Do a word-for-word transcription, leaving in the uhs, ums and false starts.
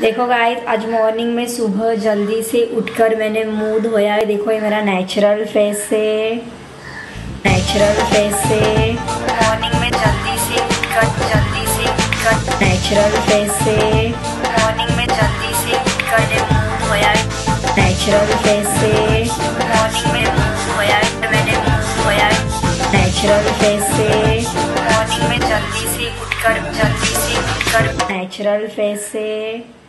देखो गाइस, आज मॉर्निंग में सुबह जल्दी से उठकर मैंने मुंह धोया है। देखो ये मेरा नेचुरल फेस है, नेचुरल फेस है। मॉर्निंग में जल्दी से उठकर जल्दी से उठकर नेचुरल फेस है। मॉर्निंग में जल्दी से उठकर मैंने मुंह धोया है, नेचुरल फेस है। मॉर्निंग में मुंह धोया है, मैंने मुंह धोया है, नेचुरल फेस है। मॉर्निंग में जल्दी से उठकर जल्दी से उठकर नेचुरल फेस है।